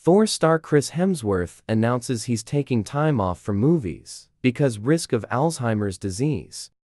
Thor star Chris Hemsworth announces he's taking time off from movies because risk of Alzheimer's disease.